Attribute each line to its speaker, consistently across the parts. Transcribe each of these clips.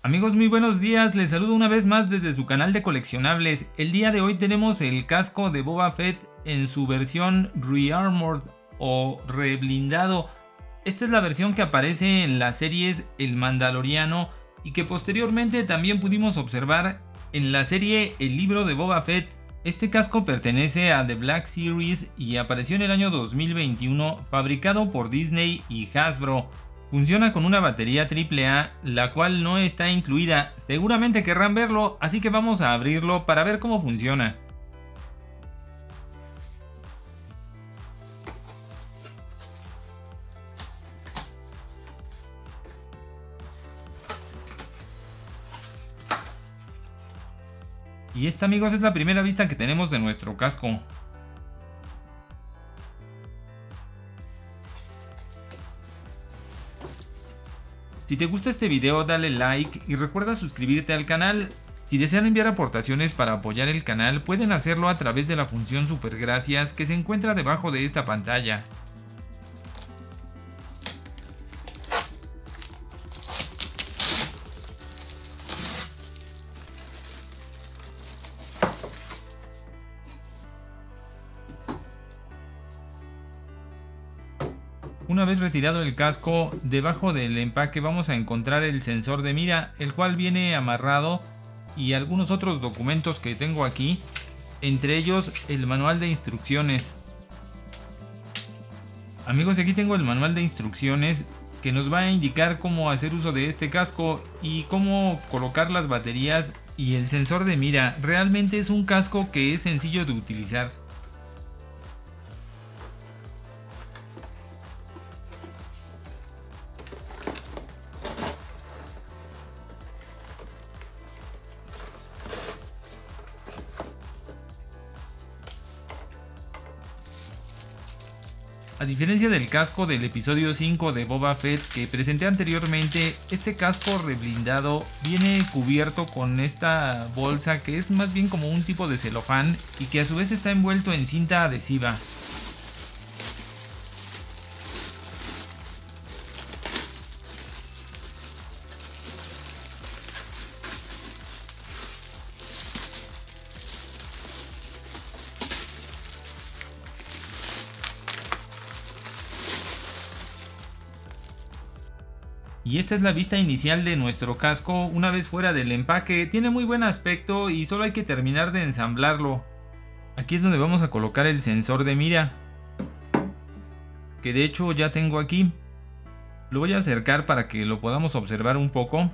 Speaker 1: Amigos, muy buenos días, les saludo una vez más desde su canal de coleccionables. El día de hoy tenemos el casco de Boba Fett en su versión Re-Armored o reblindado. Esta es la versión que aparece en las series El Mandaloriano y que posteriormente también pudimos observar en la serie El Libro de Boba Fett. Este casco pertenece a The Black Series y apareció en el año 2021, fabricado por Disney y Hasbro. Funciona con una batería AAA, la cual no está incluida. Seguramente querrán verlo, así que vamos a abrirlo para ver cómo funciona. Y esta, amigos, es la primera vista que tenemos de nuestro casco. Si te gusta este video, dale like y recuerda suscribirte al canal. Si desean enviar aportaciones para apoyar el canal, pueden hacerlo a través de la función Super Gracias que se encuentra debajo de esta pantalla. Una vez retirado el casco, debajo del empaque vamos a encontrar el sensor de mira, el cual viene amarrado, y algunos otros documentos que tengo aquí, entre ellos el manual de instrucciones. Amigos, aquí tengo el manual de instrucciones que nos va a indicar cómo hacer uso de este casco y cómo colocar las baterías y el sensor de mira. Realmente es un casco que es sencillo de utilizar. A diferencia del casco del episodio 5 de Boba Fett que presenté anteriormente, este casco reblindado viene cubierto con esta bolsa que es más bien como un tipo de celofán y que a su vez está envuelto en cinta adhesiva. Y esta es la vista inicial de nuestro casco una vez fuera del empaque. Tiene muy buen aspecto y solo hay que terminar de ensamblarlo. Aquí es donde vamos a colocar el sensor de mira, que de hecho ya tengo aquí. Lo voy a acercar para que lo podamos observar un poco.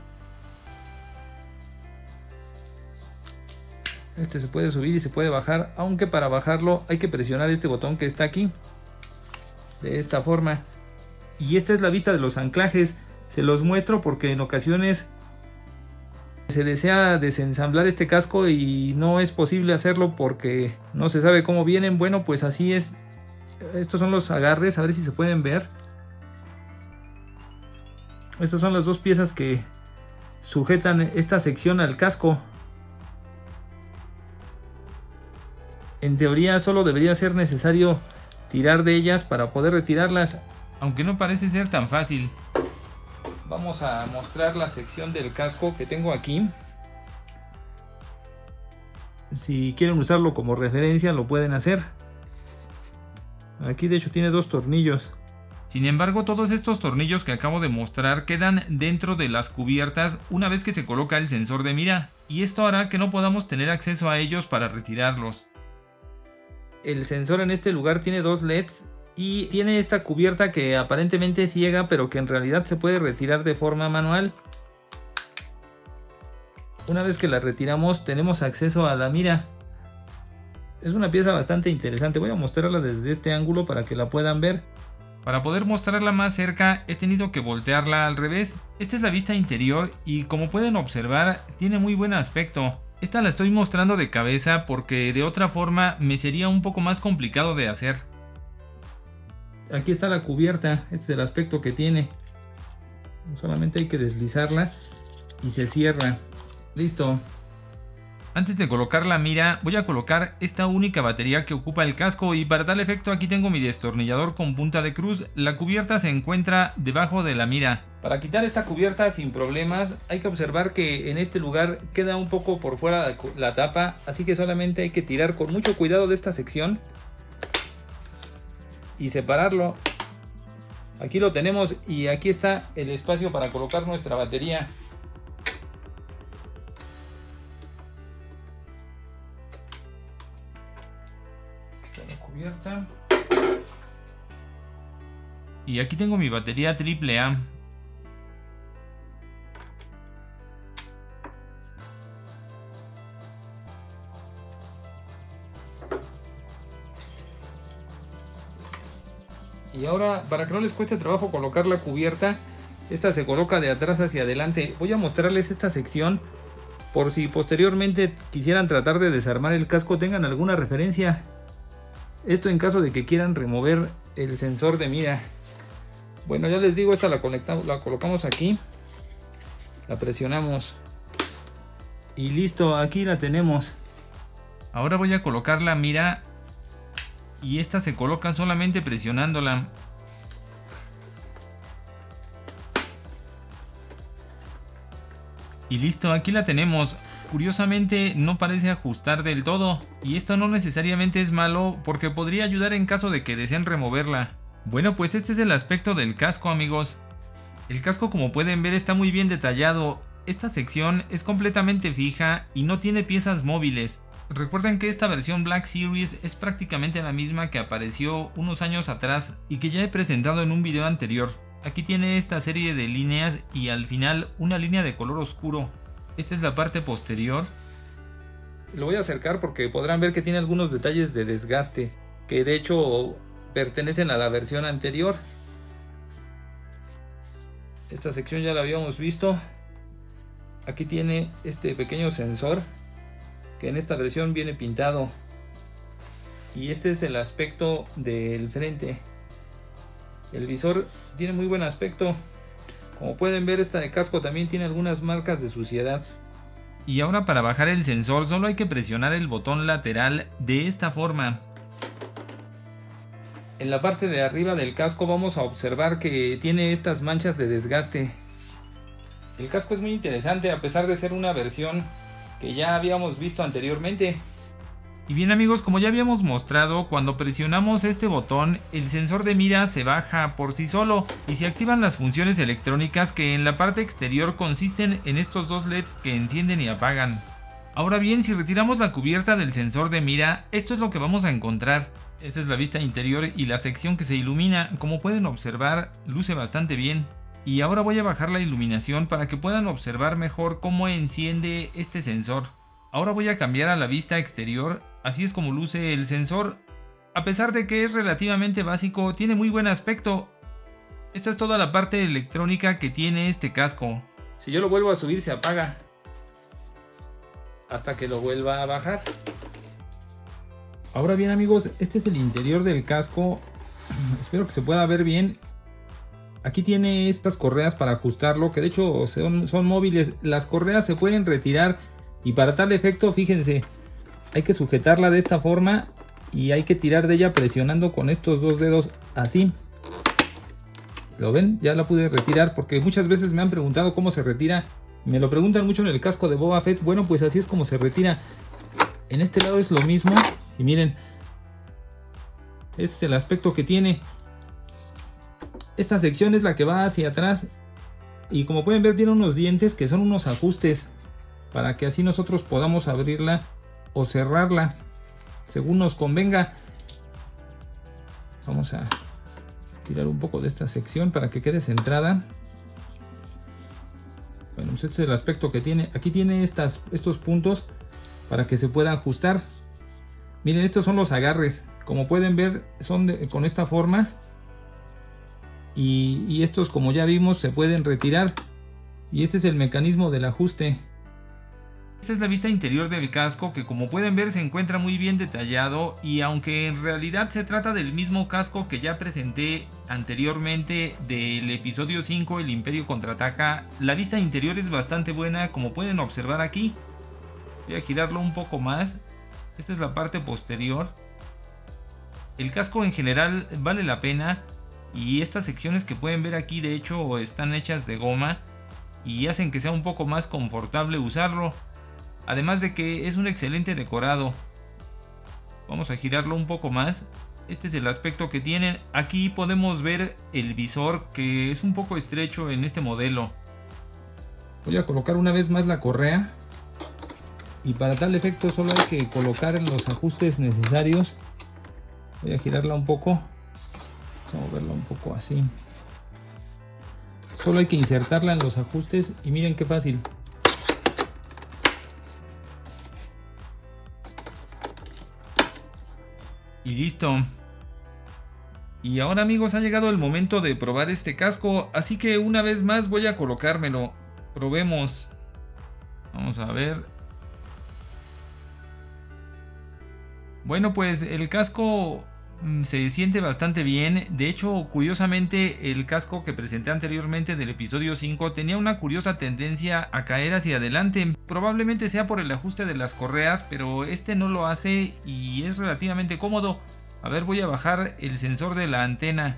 Speaker 1: Este se puede subir y se puede bajar, aunque para bajarlo hay que presionar este botón que está aquí, de esta forma. Y esta es la vista de los anclajes. Se los muestro porque en ocasiones se desea desensamblar este casco y no es posible hacerlo porque no se sabe cómo vienen. Bueno, pues así es. Estos son los agarres, a ver si se pueden ver. Estas son las dos piezas que sujetan esta sección al casco. En teoría solo debería ser necesario tirar de ellas para poder retirarlas, aunque no parece ser tan fácil. Vamos a mostrar la sección del casco que tengo aquí. Si quieren usarlo como referencia lo pueden hacer. Aquí de hecho tiene dos tornillos. Sin embargo, todos estos tornillos que acabo de mostrar quedan dentro de las cubiertas una vez que se coloca el sensor de mira, y esto hará que no podamos tener acceso a ellos para retirarlos. El sensor en este lugar tiene dos LEDs y tiene esta cubierta que aparentemente es ciega, pero que en realidad se puede retirar de forma manual. Una vez que la retiramos tenemos acceso a la mira. Es una pieza bastante interesante. Voy a mostrarla desde este ángulo para que la puedan ver. Para poder mostrarla más cerca he tenido que voltearla al revés. Esta es la vista interior y como pueden observar tiene muy buen aspecto. Esta la estoy mostrando de cabeza porque de otra forma me sería un poco más complicado de hacer. Aquí está la cubierta, este es el aspecto que tiene. Solamente hay que deslizarla y se cierra. Listo. Antes de colocar la mira, voy a colocar esta única batería que ocupa el casco y para tal efecto aquí tengo mi destornillador con punta de cruz. La cubierta se encuentra debajo de la mira. Para quitar esta cubierta sin problemas hay que observar que en este lugar queda un poco por fuera la tapa, así que solamente hay que tirar con mucho cuidado de esta sección y separarlo. Aquí lo tenemos y aquí está el espacio para colocar nuestra batería. Cubierta. Y aquí tengo mi batería AAA. Y ahora, para que no les cueste trabajo colocar la cubierta, esta se coloca de atrás hacia adelante. Voy a mostrarles esta sección por si posteriormente quisieran tratar de desarmar el casco, tengan alguna referencia. Esto en caso de que quieran remover el sensor de mira. Bueno, ya les digo, esta la colocamos aquí, la presionamos y listo, aquí la tenemos. Ahora voy a colocar la mira y esta se coloca solamente presionándola. Y listo, aquí la tenemos. Curiosamente no parece ajustar del todo, y esto no necesariamente es malo porque podría ayudar en caso de que deseen removerla. Bueno, pues este es el aspecto del casco, amigos. El casco, como pueden ver, está muy bien detallado. Esta sección es completamente fija y no tiene piezas móviles. Recuerden que esta versión Black Series es prácticamente la misma que apareció unos años atrás y que ya he presentado en un video anterior. Aquí tiene esta serie de líneas y al final una línea de color oscuro. Esta es la parte posterior. Lo voy a acercar porque podrán ver que tiene algunos detalles de desgaste que de hecho pertenecen a la versión anterior. Esta sección ya la habíamos visto. Aquí tiene este pequeño sensor que en esta versión viene pintado. Y este es el aspecto del frente. El visor tiene muy buen aspecto. Como pueden ver, esta de casco también tiene algunas marcas de suciedad. Y ahora, para bajar el sensor solo hay que presionar el botón lateral de esta forma. En la parte de arriba del casco vamos a observar que tiene estas manchas de desgaste. El casco es muy interesante a pesar de ser una versión que ya habíamos visto anteriormente. Y bien, amigos, como ya habíamos mostrado, cuando presionamos este botón, el sensor de mira se baja por sí solo y se activan las funciones electrónicas que en la parte exterior consisten en estos dos LEDs que encienden y apagan. Ahora bien, si retiramos la cubierta del sensor de mira, esto es lo que vamos a encontrar. Esta es la vista interior y la sección que se ilumina. Como pueden observar, luce bastante bien. Y ahora voy a bajar la iluminación para que puedan observar mejor cómo enciende este sensor. Ahora voy a cambiar a la vista exterior, así es como luce el sensor. A pesar de que es relativamente básico, tiene muy buen aspecto. Esta es toda la parte electrónica que tiene este casco. Si yo lo vuelvo a subir, se apaga hasta que lo vuelva a bajar. Ahora bien, amigos, este es el interior del casco. Espero que se pueda ver bien. Aquí tiene estas correas para ajustarlo, que de hecho son móviles. Las correas se pueden retirar y para tal efecto, fíjense, hay que sujetarla de esta forma y hay que tirar de ella presionando con estos dos dedos así. ¿Lo ven? Ya la pude retirar porque muchas veces me han preguntado cómo se retira. Me lo preguntan mucho en el casco de Boba Fett. Bueno, pues así es como se retira. En este lado es lo mismo y miren, este es el aspecto que tiene. Esta sección es la que va hacia atrás y como pueden ver tiene unos dientes que son unos ajustes para que así nosotros podamos abrirla o cerrarla según nos convenga. Vamos a tirar un poco de esta sección para que quede centrada. Bueno, pues este es el aspecto que tiene. Aquí tiene estos puntos para que se pueda ajustar. Miren, estos son los agarres. Como pueden ver, son con esta forma. Y estos, como ya vimos, se pueden retirar. Y este es el mecanismo del ajuste. Esta es la vista interior del casco que, como pueden ver, se encuentra muy bien detallado y aunque en realidad se trata del mismo casco que ya presenté anteriormente del episodio 5, El Imperio Contraataca, la vista interior es bastante buena, como pueden observar aquí. Voy a girarlo un poco más. Esta es la parte posterior. El casco en general vale la pena. Y estas secciones que pueden ver aquí de hecho están hechas de goma. Y hacen que sea un poco más confortable usarlo. Además de que es un excelente decorado. Vamos a girarlo un poco más. Este es el aspecto que tienen. Aquí podemos ver el visor, que es un poco estrecho en este modelo. Voy a colocar una vez más la correa. Y para tal efecto solo hay que colocar los ajustes necesarios. Voy a girarla un poco. Vamos a moverla un poco así. Solo hay que insertarla en los ajustes y miren qué fácil. Y listo. Y ahora amigos, ha llegado el momento de probar este casco, así que una vez más voy a colocármelo. Probemos. Vamos a ver. Bueno, pues el casco se siente bastante bien. De hecho, curiosamente, el casco que presenté anteriormente del episodio 5 tenía una curiosa tendencia a caer hacia adelante. Probablemente sea por el ajuste de las correas, pero este no lo hace y es relativamente cómodo. A ver, voy a bajar el sensor de la antena.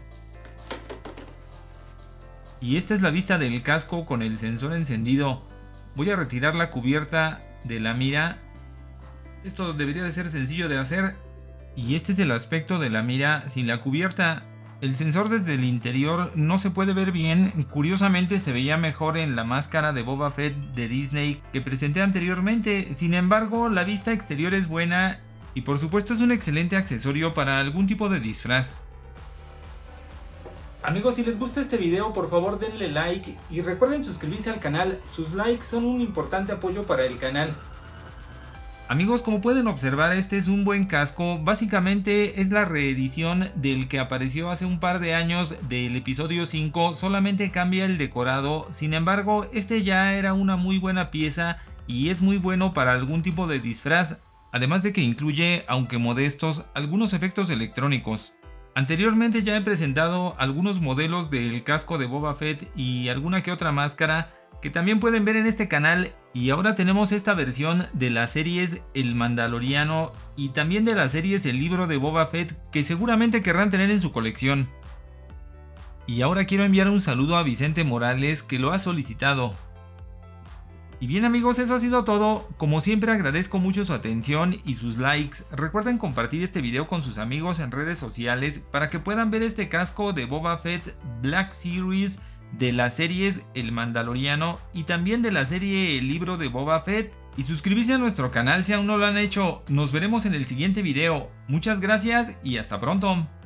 Speaker 1: Y esta es la vista del casco con el sensor encendido. Voy a retirar la cubierta de la mira. Esto debería de ser sencillo de hacer. Y este es el aspecto de la mira sin la cubierta. El sensor desde el interior no se puede ver bien. Curiosamente se veía mejor en la máscara de Boba Fett de Disney que presenté anteriormente. Sin embargo, la vista exterior es buena y por supuesto es un excelente accesorio para algún tipo de disfraz. Amigos, si les gusta este video, por favor denle like y recuerden suscribirse al canal. Sus likes son un importante apoyo para el canal. Amigos, como pueden observar, este es un buen casco. Básicamente es la reedición del que apareció hace un par de años del episodio 5. Solamente cambia el decorado. Sin embargo, este ya era una muy buena pieza y es muy bueno para algún tipo de disfraz. Además de que incluye, aunque modestos, algunos efectos electrónicos. Anteriormente ya he presentado algunos modelos del casco de Boba Fett y alguna que otra máscara que también pueden ver en este canal, y ahora tenemos esta versión de las series El Mandaloriano y también de las series El Libro de Boba Fett que seguramente querrán tener en su colección. Y ahora quiero enviar un saludo a Vicente Morales que lo ha solicitado. Y bien amigos, eso ha sido todo. Como siempre agradezco mucho su atención y sus likes. Recuerden compartir este video con sus amigos en redes sociales para que puedan ver este casco de Boba Fett Black Series de las series El Mandaloriano y también de la serie El Libro de Boba Fett, y suscribirse a nuestro canal si aún no lo han hecho. Nos veremos en el siguiente video. Muchas gracias y hasta pronto.